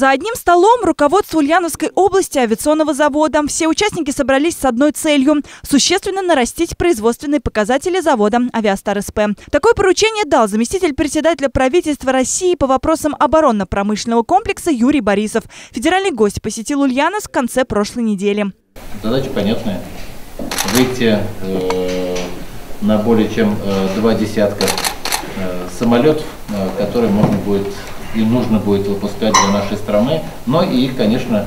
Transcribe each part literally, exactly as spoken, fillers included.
За одним столом руководство Ульяновской области авиационного завода. Все участники собрались с одной целью – существенно нарастить производственные показатели завода «Авиастар СП». Такое поручение дал заместитель председателя правительства России по вопросам оборонно-промышленного комплекса Юрий Борисов. Федеральный гость посетил Ульяновск в конце прошлой недели. Задача понятная – выйти э, на более чем э, два десятка э, самолетов, э, которые можно будет и нужно будет выпускать для нашей страны, но и, конечно,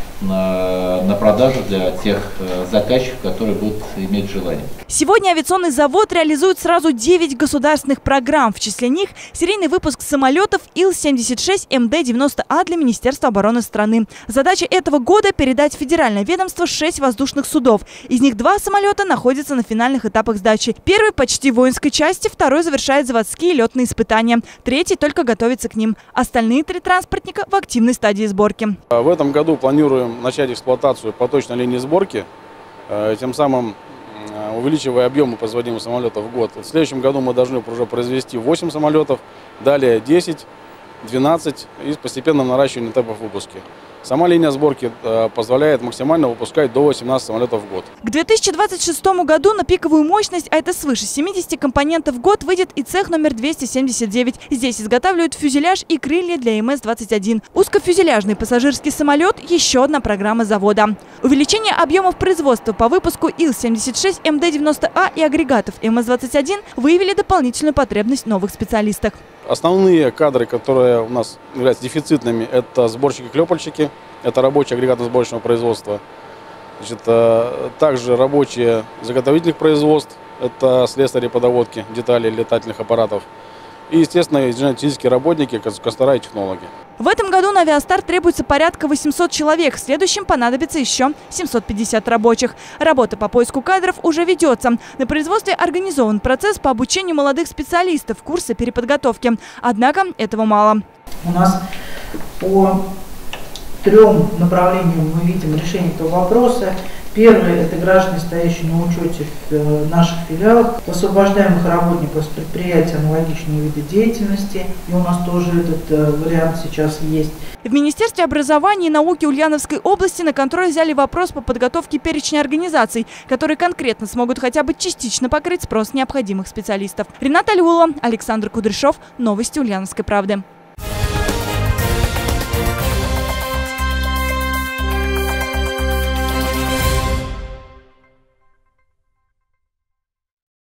на, на продажу для тех заказчиков, которые будут иметь желание. Сегодня авиационный завод реализует сразу девять государственных программ. В числе них серийный выпуск самолетов Ил семьдесят шесть М Д девяносто А для Министерства обороны страны. Задача этого года – передать в федеральное ведомство шесть воздушных судов. Из них два самолета находятся на финальных этапах сдачи. Первый почти в воинской части, второй завершает заводские летные испытания. Третий только готовится к ним. Остальные три транспортника в активной стадии сборки. В этом году планируем начать эксплуатацию поточной линии сборки, тем самым увеличивая объемы производимых самолетов в год. В следующем году мы должны уже произвести восемь самолетов, далее десять, двенадцать и с постепенным наращиванием темпов выпуска. Сама линия сборки позволяет максимально выпускать до восемнадцати самолетов в год. К две тысячи двадцать шестому году на пиковую мощность, а это свыше семидесяти компонентов в год, выйдет и цех номер двести семьдесят девять. Здесь изготавливают фюзеляж и крылья для М С двадцать один. Узкофюзеляжный пассажирский самолет – еще одна программа завода. Увеличение объемов производства по выпуску Ил семьдесят шесть М Д девяносто А и агрегатов М С двадцать один выявили дополнительную потребность в новых специалистах. Основные кадры, которые у нас являются дефицитными, это сборщики-клепальщики, это рабочие агрегатно-сборочного производства. Значит, также рабочие заготовительных производств, это слесари по доводке деталей летательных аппаратов. И, естественно, инженерно-технические работники, конструктора и технологи. В этом году на «Авиастар» требуется порядка восьмисот человек. В следующем понадобится еще семьсот пятьдесят рабочих. Работа по поиску кадров уже ведется. На производстве организован процесс по обучению молодых специалистов, курсы переподготовки. Однако этого мало. У нас по трем направлениям мы видим решение этого вопроса. Первое – это граждане, стоящие на учете в наших филиалах, освобождаемых работников с предприятий аналогичные виды деятельности. И у нас тоже этот вариант сейчас есть. В Министерстве образования и науки Ульяновской области на контроль взяли вопрос по подготовке перечня организаций, которые конкретно смогут хотя бы частично покрыть спрос необходимых специалистов. Рената Алиулова, Александр Кудряшов. Новости Ульяновской правды.